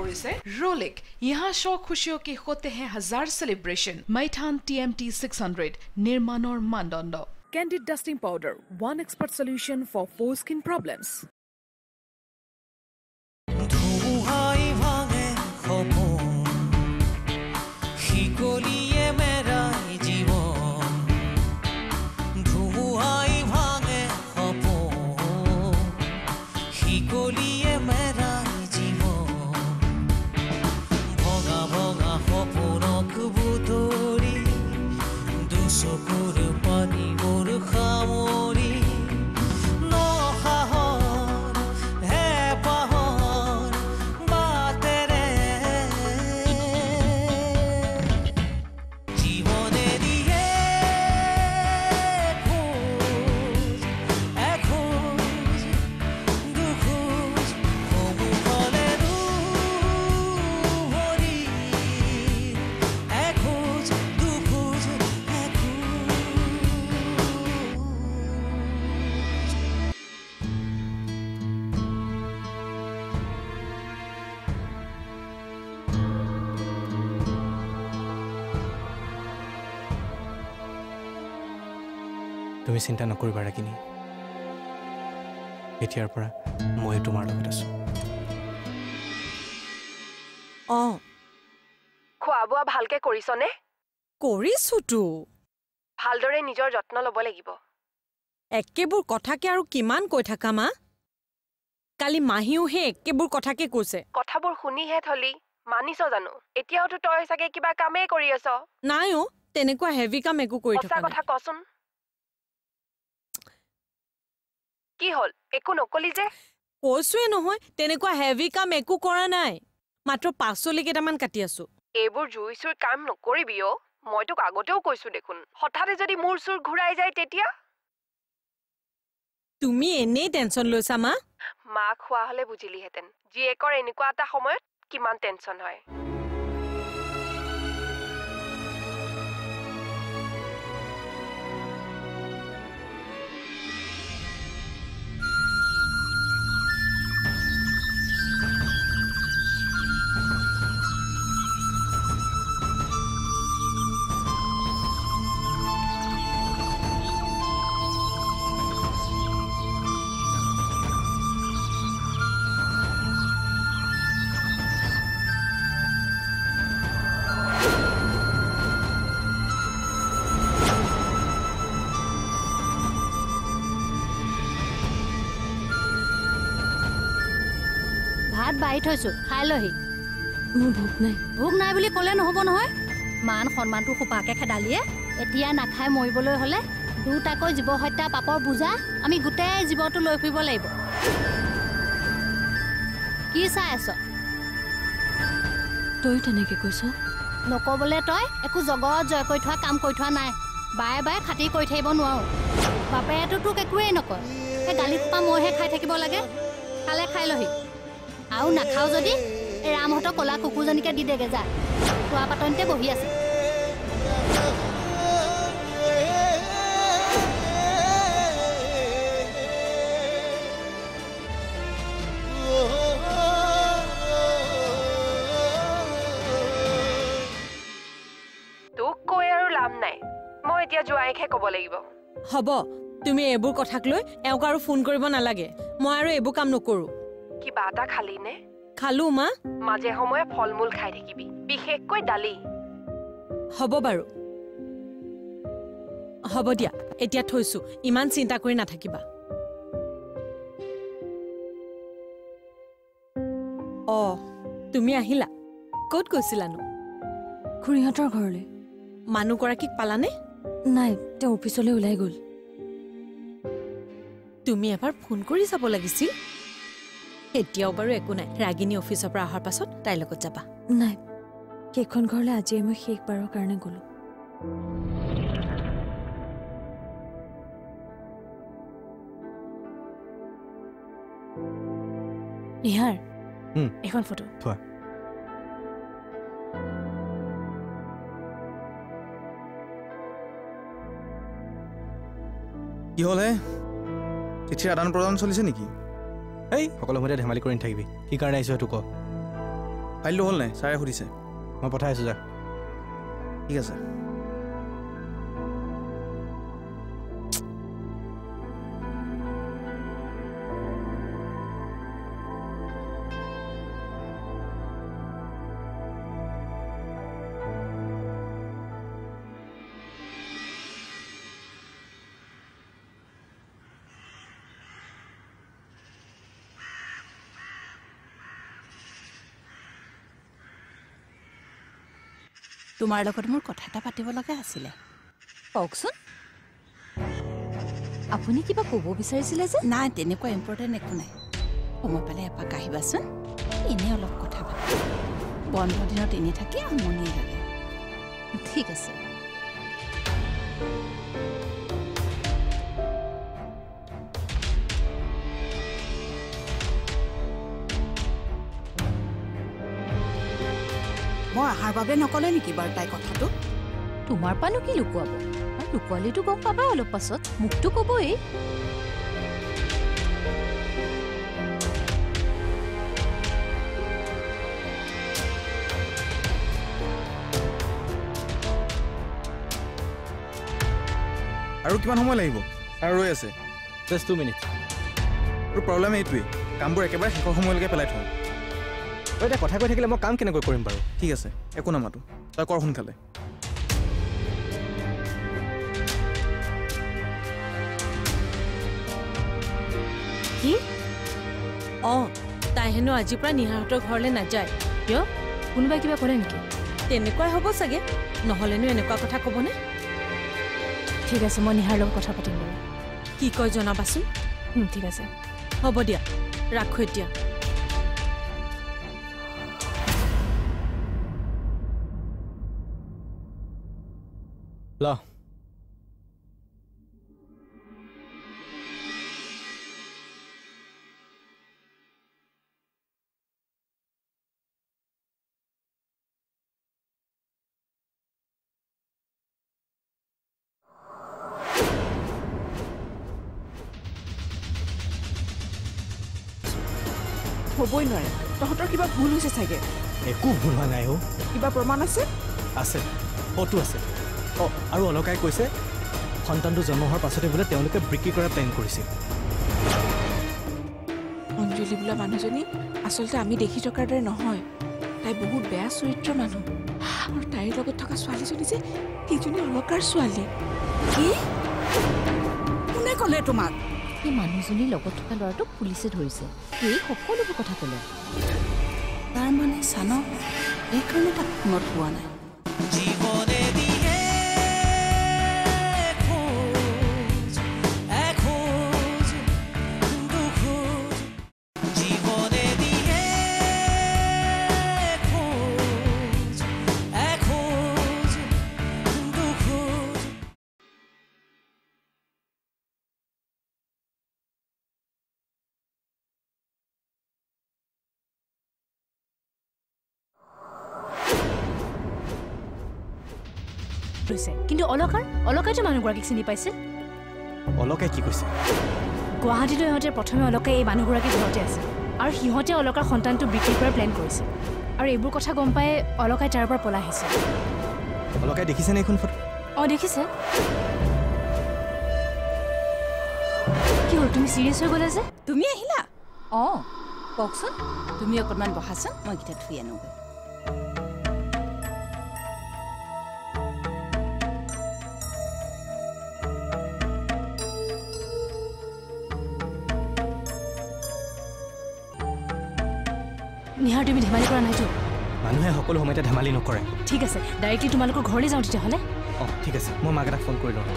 কৰিছে रोलिक। यहाँ शौक खुशियों के होते हैं हजार सेलिब्रेशन। मैथान TMT 600 निर्माणर मानदंड। Candid dusting powder, one expert solution for pore skin problems. তুমি চিন্তা নকৰিবা ৰাগিনী এতিয়াৰ পৰা মই তোমাৰ লগত আছো খোৱা বোৱা ভালকে কৰিছনে কৰিছুটো ভালদৰে নিজৰ যত্ন ল'ব লাগিব একেবোৰ কথাকে আৰু কিমান কৈ থাকা মা কালি মাহিও হে একেবোৰ কথাকে কৈছে কথাবোৰ শুনিহে থলি মানিছ জানো এতিয়াওতো তই চাগে কিবা কামে কৰি আছ নাইও তেনেকুৱা হেভি কাম একো কৰি থকা নাই কথা কচোন কি হল একো নকলি যে কৈছোৱে নহয় তেনেকুৱা হেভি কাম একো কৰা নাই মাত্ৰ পাছলি কেটামান কাটি আছো এইবোৰ জুইছুৰ কাম নকৰিবি অ মই তোক আগতেও কৈছো দেখোন হঠাতে যদি মোৰ সুৰ ঘূৰাই যায় তেতিয়া তুমি এনে টেনচন লৈছা মা মা খোৱা হলে বুজিলিহেতেন জীয়েকৰ এনেকুৱা এটা সময়ত কিমান টেনচন হয় ভাত বাই থৈছো খাই লহি মোৰ ভোক নাই বুলি ক'লে নহব নহয় মান সন্মানটো খুপাকে খেদালিয়ে এতিয়া নাখাই মৰিবলৈ হলে দুটাকৈ জীৱ হত্যা পাপৰ বুজা আমি গোটেই জীৱটো লৈ ফুৰিব লাগিব কি চাই আছ তই তেনেকে কৈছ নকবলে তই একো জগত জয় কৰি থোৱা কাম কৰি থোৱা নাই বায়ে বায়ে খাতি কৰি থাকিব নোৱাৰো বাপেটো তোক একোৱেই নকয় সেই গালি খোপা মইহে খাই থাকিব লাগে খালে খাই লহি আৰু নাখাও যদি ৰামহঁতৰ কলা কুকুৰজনীকে দি দেগে যা খোৱা পাতনিতে বহি আছে তোক কৈ আৰু লাভ নাই মই এতিয়া জোৱাইকহে ক'ব লাগিব হ'ব তুমি এইবোৰ কথাক লৈ এওঁক আৰু ফোন কৰিব নালাগে মই আৰু এইবোৰ কাম নকৰো কিবা এটা খালি নে খালো মা মাজে সময়ে ফলমূল খাই থাকিবি বিশেষকৈ দালি হ'ব বাৰু হ'ব দিয়া এতিয়া থৈছো ইমান চিন্তা কৰি নাথাকিবা তুমি আহিলা ক'ত গৈছিলানো খুৰীহঁতৰ ঘৰলৈ মানুহগৰাকীক পালানে নাই তেওঁ অফিচলৈ ওলাই গ'ল তুমি এবাৰ ফোন কৰি যাব লাগিছিল এতিয়াও বাৰু একো নাই ৰাগিনী অফিচৰ পৰা অহাৰ পাছত তাইৰ লগত যাবা নাই সেইখন ঘৰলৈ আজিয়ে মই শেষবাৰৰ কাৰণে গ'লো নিহাৰ এখন ফটো থোৱা কি হ'ল হে চিঠিৰ আদান প্ৰদান চলিছে নেকি এই সকলো মতে ধেমালি কৰি নাথাকিবি কি কাৰণে আহিছো সেইটো ক ফাইলটো হ'ল নাই ছাৰে সুধিছে মই পঠাই আছোঁ যা ঠিক আছে তোমাৰ লগত মোৰ কথা এটা পাতিব লগা আছিলে কওকচোন আপুনি কিবা ক'ব বিচাৰিছিলে যে নাই তেনেকুৱা ইম্পৰ্টেণ্ট একো নাই সময় পালে এপাক আহিবাচোন এনেই অলপ কথা পাতি বন্ধ দিনত এনেই থাকি আমনিয়ে লাগে ঠিক আছে মই আহাৰ বাবে নকলে নেকি বাৰু তাই কথাটো তোমাৰ পানো কি লুকুৱাব আৰু লুকুৱালেতো গম পাবা অলপ পাছত মোকতো ক'বই আৰু কিমান সময় লাগিব আৰু ৰৈ আছে জাষ্ট 2 মিনিটছ তোৰ প্ৰব্লেম এইটোৱেই কামবোৰ একেবাৰে শেষৰ সময়লৈকে পেলাই থওঁ এতিয়া কথা কৈ থাকিলে মই কাম কেনেকৈ কৰিম বাৰু ঠিক আছে একো নামাতো তই কৰ সোনকালে কি তাই হেনো আজিৰ পৰা নিহাহঁতৰ ঘৰলৈ নাযায় কিয় কোনোবাই কিবা কৰে নেকি তেনেকুৱাই হ'ব চাগে নহ'লেনো এনেকুৱা কথা ক'বনে ঠিক আছে মই নিহাৰ লগত কথা পাতিম বাৰু কি কয় জনাবাচোন ঠিক আছে হ'ব দিয়া ৰাখো এতিয়া ল হ'বই নোৱাৰে তহঁতৰ কিবা ভুল হৈছে চাগে একো ভুল হোৱা নাই কিবা প্ৰমাণ আছে আছে ফটো আছে আৰু অলকাই কৈছে সন্তানটো জন্ম হোৱাৰ পাছতে বোলে তেওঁলোকে বিক্ৰী কৰাৰ প্লেন কৰিছিল অঞ্জলি বোলা মানুহজনী আচলতে আমি দেখি থকাৰ দৰে নহয় তাই বহুত বেয়া চৰিত্ৰৰ মানুহ আৰু তাইৰ লগত থকা ছোৱালীজনী যে সেইজনী অলকাৰ ছোৱালী কি কোনে ক'লে তোমাক এই মানুহজনীৰ লগত থকা ল'ৰাটোক পুলিচে ধৰিছে এই সকলোবোৰ কথা ক'লে তাৰমানে চান এইকাৰণে তাক ফোনত পোৱা নাই জীৱনে কিন্তু অলকাইতো মানুহগৰাকীক চিনি পাইছিল অলকাই কি কৈছে গুৱাহাটীলৈ ইহঁতে প্ৰথমে অলকাই এই মানুহগৰাকীৰ ঘৰতে আছিল আৰু সিহঁতে অলকাৰ সন্তানটো বিক্ৰী কৰাৰ প্লেন কৰিছিল আৰু এইবোৰ কথা গম পাই অলকাই তাৰ পৰা পলাই আহিছিল অলকাই দেখিছেনে এইখন ফটো দেখিছে কি হ'ল তুমি চিৰিয়াছ হৈ গ'লা যে তুমি আহিলা কওকচোন তুমি অকণমান বহাচোন মই গীতা থুই আনোগৈ নিহাৰ তুমি ধেমালি কৰা নাইতো মানুহে সকলো সময়তে ধেমালি নকৰে ঠিক আছে ডাইৰেক্টলি তোমালোকৰ ঘৰলৈ যাওঁ তেতিয়াহ'লে ঠিক আছে মই মাক এটা ফোন কৰি লওঁ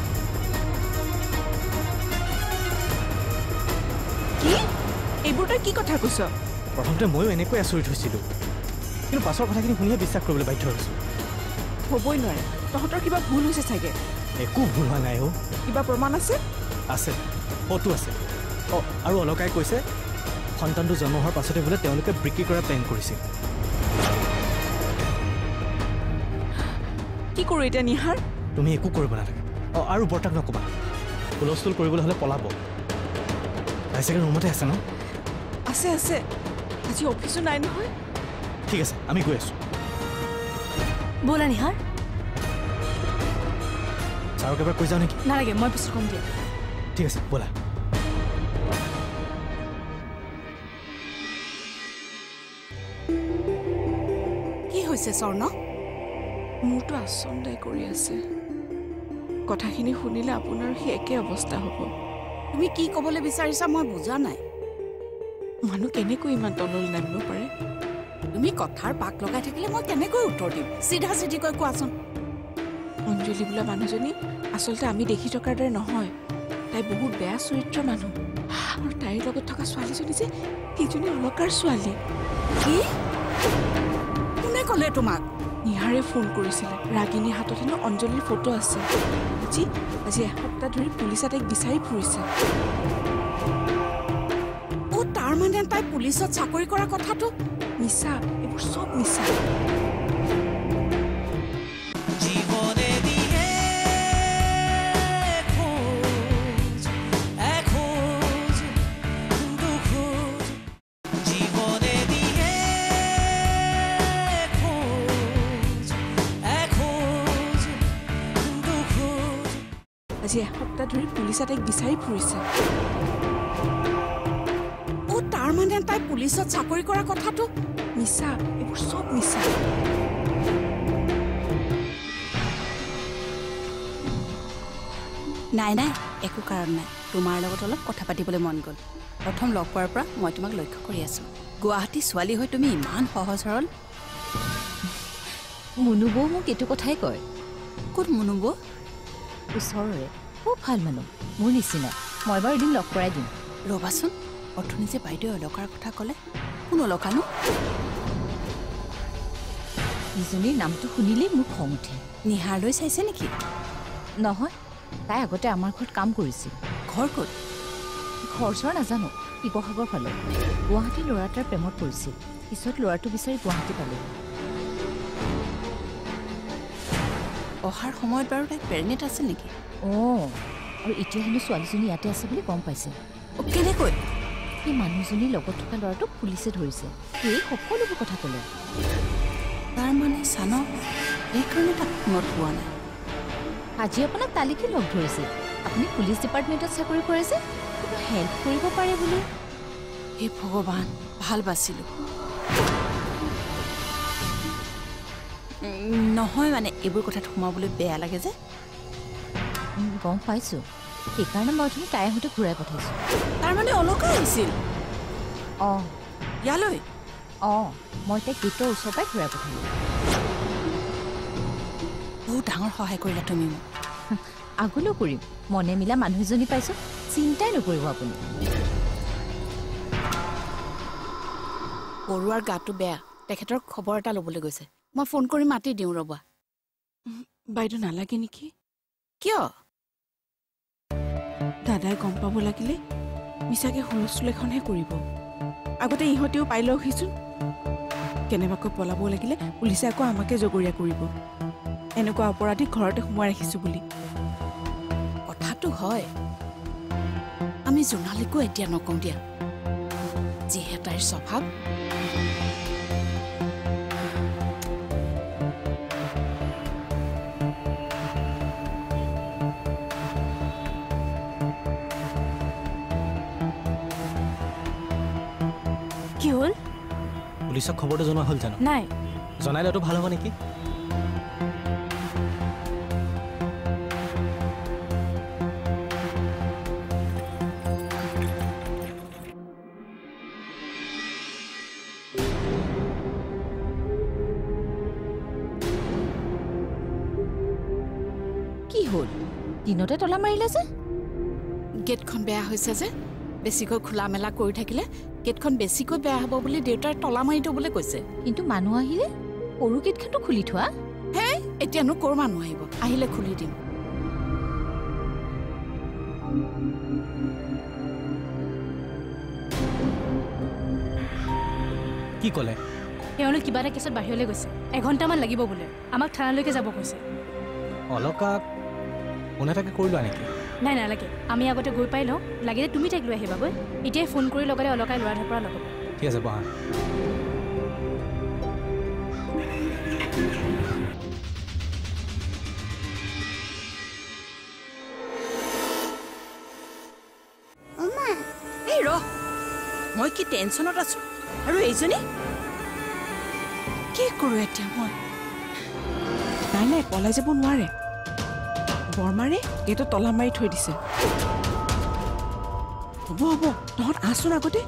কি এইবোৰ তই কি কথা কৈছ প্ৰথমতে ময়ো এনেকৈ আচৰিত হৈছিলোঁ কিন্তু পাছৰ কথাখিনি শুনিহে বিশ্বাস কৰিবলৈ বাধ্য হৈছোঁ হ'বই নোৱাৰে তহঁতৰ কিবা ভুল হৈছে চাগে একো ভুল হোৱা নাই কিবা প্ৰমাণ আছে আছে ফটো আছে আৰু অলকাই কৈছে সন্তানটো জন্ম হোৱাৰ পাছতে বোলে তেওঁলোকে বিক্ৰী কৰাৰ প্লেন কৰিছিল কি কৰোঁ এতিয়া নিহাৰ তুমি একো কৰিব নালাগে আৰু বৰ্তাক নক'বা হুলস্থুল কৰিবলৈ হ'লে পলাব তাই চাগে ৰুমতে আছে ন আছে আজি অফিচো নাই নহয় ঠিক আছে আমি গৈ আছোঁ ব'লা নিহাৰ ছাৰক এবাৰ কৈ যাওঁ নেকি নালাগে মই পিছত কম দিয়া ঠিক আছে ব'লা কি হৈছে স্বৰ্ণ মোৰতো আচন্দাই কৰি আছে কথাখিনি শুনিলে আপোনাৰ সেই একে অৱস্থা হ'ব তুমি কি ক'বলৈ বিচাৰিছা মই বুজা নাই মানুহ কেনেকৈ ইমান তললৈ নামিব পাৰে তুমি কথাৰ পাক লগাই থাকিলে মই কেনেকৈ উত্তৰ দিম চিধা চিধিকৈ কোৱাচোন অঞ্জলি বোলা মানুহজনী আচলতে আমি দেখি থকাৰ দৰে নহয় তাই বহুত বেয়া চৰিত্ৰৰ মানুহ আৰু তাইৰ লগত থকা ছোৱালীজনী যে সেইজনী অলকাৰ ছোৱালী কি কোনে ক'লে তোমাক নিহাৰে ফোন কৰিছিলে ৰাগিনীৰ হাতত হেনো অঞ্জলিৰ ফটো আছে আজি এসপ্তাহ ধৰি পুলিচে তাইক বিচাৰি ফুৰিছে অ তাৰ মানে তাই পুলিচত চাকৰি কৰা কথাটো মিছা এইবোৰ চব মিছা আজি এসপ্তাহ ধৰি পুলিচে তাইক বিচাৰি ফুৰিছে অ তাৰ মানে তাই পুলিচত চাকৰি কৰা কথাটো মিছা এইবোৰ চব মিছা নাই নাই একো কাৰণ নাই তোমাৰ লগত অলপ কথা পাতিবলৈ মন গ'ল প্ৰথম লগ পোৱাৰ পৰা মই তোমাক লক্ষ্য কৰি আছোঁ গুৱাহাটী ছোৱালী হৈ তুমি ইমান সহজ সৰল মুনুবৌ মোক এইটো কথাই কয় ক'ত মুনুবৌ ওচৰৰে খুব ভাল মানুহ মোৰ নিচিনা মই বাৰু এদিন লগ কৰাই দিম ৰ'বাচোন অথনি যে বাইদেৱে অলকাৰ কথা ক'লে কোন অলকানো ইজনীৰ নামটো শুনিলেই মোৰ খং উঠে নিহাৰলৈ চাইছে নেকি নহয় তাই আগতে আমাৰ ঘৰত কাম কৰিছিল ঘৰ ক'ত ঘৰ চৰ নাজানো শিৱসাগৰ ফালে গুৱাহাটীৰ ল'ৰা এটাৰ প্ৰেমত পৰিছিল পিছত ল'ৰাটো বিচাৰি গুৱাহাটী পালে অহাৰ সময়ত বাৰু তাইক প্ৰেগনেণ্ট আছিল নেকি অঁ আৰু এতিয়া হেনো ছোৱালীজনী ইয়াতে আছে বুলি গম পাইছে কেনেকৈ সেই মানুহজনীৰ লগত থকা ল'ৰাটোক পুলিচে ধৰিছে এই সকলোবোৰ কথা ক'লে তাৰমানে চানক এইকাৰণে তাক ফোনত পোৱা নাই আজি আপোনাক তালিকে লগ ধৰিছে আপুনি পুলিচ ডিপাৰ্টমেণ্টত চাকৰি কৰে যে কিবা হেল্প কৰিব পাৰে বুলি হে ভগৱান ভাল বাচিলোঁ নহয় মানে এইবোৰ কথাত সোমাবলৈ বেয়া লাগে যে গম পাইছোঁ সেইকাৰণে মই তুমি তাইৰ সৈতে ঘূৰাই পঠাইছোঁ তাৰমানে অলকা আহিছিল অঁ ইয়ালৈ অঁ মই তাইক গেটৰ ওচৰৰ পৰাই ঘূৰাই পঠালোঁ বহুত ডাঙৰ সহায় কৰিলা তুমি মোক আগলৈও কৰিম মনে মিলা মানুহ এজনী পাইছোঁ চিন্তাই নকৰিব আপুনি বৰুৱাৰ গাটো বেয়া তেখেতৰ খবৰ এটা ল'বলৈ গৈছে মই ফোন কৰি মাতি দিওঁ ৰ'বা বাইদেউ নালাগে নেকি কিয় দাদাই গম পাব লাগিলে মিছাকে হুলস্থুল এখনহে কৰিব আগতে ইহঁতেও পাই লওকহিচোন কেনেবাকৈ পলাব লাগিলে পুলিচে আকৌ আমাকে জগৰীয়া কৰিব এনেকুৱা অপৰাধীক ঘৰতে সোমোৱাই ৰাখিছোঁ বুলি কথাটো হয় আমি জোনালীকো এতিয়া নকওঁ দিয়া যিহে তাইৰ স্বভাৱ কি হ'ল পুলিচক খবৰটো জনোৱা হ'ল জানো নাই জনাইলেতো ভাল হ'ব নেকি কি হ'ল দিনতে তলা মাৰিলে যে গেটখন বেয়া হৈছে যে বেছিকৈ খোলা মেলা কৰি থাকিলে গেটখন বেছিকৈ বেয়া হ'ব বুলি দেউতাই তলা মাৰি দিবলৈ কৈছে কিন্তু মানুহ আহিলে সৰু গেটখনটো খুলি থোৱা হে এতিয়ানো ক'ৰ মানুহ আহিব আহিলে খুলি দিম কি ক'লে তেওঁলোক কিবা এটা কেছত বাহিৰলৈ গৈছে এঘণ্টামান লাগিব বোলে আমাক থানালৈকে যাব কৈছে অলকাক কোনে তাকে কৰি লোৱা নেকি নাই নালাগে আমি আগতে গৈ পাই লওঁ লাগিলে তুমি তাইক লৈ আহিবাগৈ এতিয়াই ফোন কৰি লগালে অলকাই ল'ৰা ধৰা ল'ব ঠিক আছে বহা কি টেনশ্যনত আছো আৰু এইজনী কি কৰোঁ এতিয়া মই নাই নাই পলাই যাব নোৱাৰে বৰমাৰে এইটো তলা মাৰি থৈ দিছে হ'ব হ'ব তহঁত আছোন আগতে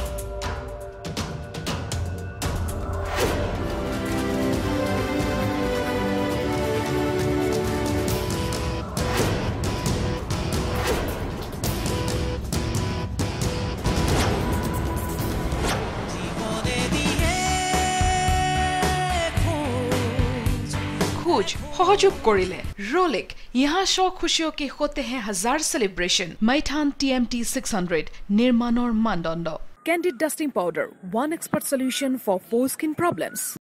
खोज सहयोग करिले रोलिक यहाँ शौक खुशियों के होते हैं हजार सेलिब्रेशन मैथान TMT 600 निर्माण और मानदंड Candid dusting powder 1 expert solution for foreskin problems